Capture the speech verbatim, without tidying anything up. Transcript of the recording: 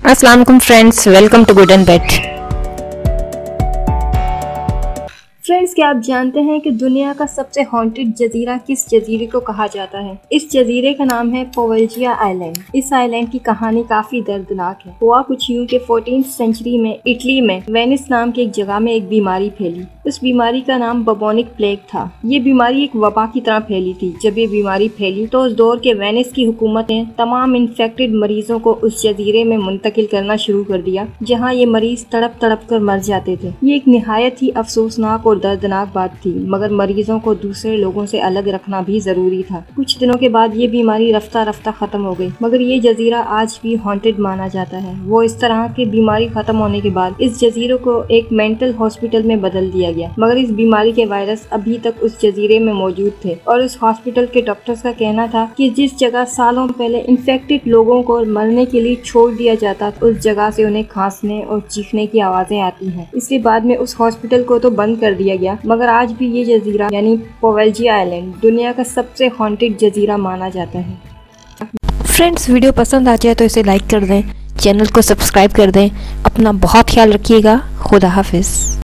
अस्सलाम वालेकुम friends, welcome to good and bet. Friends, क्या आप जानते हैं कि दुनिया का सबसे हॉन्टेड जजीरा किस जजीरे को कहा जाता है? इस जजीरे का नाम है पोवल्जिया आइलैंड। इस आइलैंड की कहानी काफी दर्दनाक है। हुआ कुछ यूं कि फोर्टीन सेंचुरी में इटली में वेनिस नाम की एक जगह में एक बीमारी फैली। उस बीमारी का नाम बबोनिक प्लेग था। ये बीमारी एक वबा की तरह फैली थी। जब ये बीमारी फैली तो उस दौर के वेनिस की हुकूमत ने तमाम इन्फेक्टेड मरीजों को उस जजीरे में मुंतकिल करना शुरू कर दिया, जहाँ ये मरीज तड़प तड़प कर मर जाते थे। ये एक निहायत ही अफसोसनाक और दर्दनाक बात थी, मगर मरीजों को दूसरे लोगों से अलग रखना भी जरूरी था। कुछ दिनों के बाद ये बीमारी रफ्ता रफ्ता खत्म हो गई, मगर ये जजीरा आज भी हॉन्टेड माना जाता है। वो इस तरह की बीमारी खत्म होने के बाद इस जजीरे को एक मेंटल हॉस्पिटल में बदल दिया गया, मगर इस बीमारी के वायरस अभी तक उस जजीरे में मौजूद थे। और उस हॉस्पिटल के डॉक्टर्स का कहना था कि जिस जगह सालों पहले इन्फेक्टेड लोगों को मरने के लिए छोड़ दिया जाता, उस जगह से उन्हें खांसने और चीखने की आवाजें आती हैं। इसलिए बाद में उस हॉस्पिटल को तो बंद कर दिया गया, मगर आज भी ये जजीरा यानी पोवल्जिया आइलैंड दुनिया का सबसे हॉन्टेड जजीरा माना जाता है। फ्रेंड्स, वीडियो पसंद आ जाए तो इसे लाइक कर दें, चैनल को सब्सक्राइब कर दें। अपना बहुत ख्याल रखिएगा। खुदा हाफिज।